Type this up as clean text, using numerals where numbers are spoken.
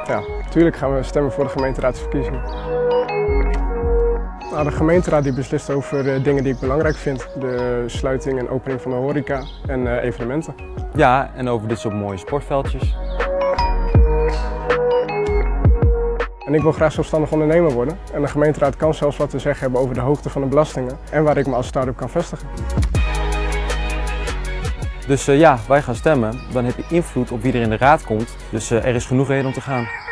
Ja, natuurlijk gaan we stemmen voor de gemeenteraadsverkiezingen. Nou, de gemeenteraad die beslist over dingen die ik belangrijk vind. De sluiting en opening van de horeca en evenementen. Ja, en over dit soort mooie sportveldjes. En ik wil graag zelfstandig ondernemer worden. En de gemeenteraad kan zelfs wat te zeggen hebben over de hoogte van de belastingen en waar ik me als start-up kan vestigen. Dus ja, wij gaan stemmen. Dan heb je invloed op wie er in de raad komt. Dus er is genoeg reden om te gaan.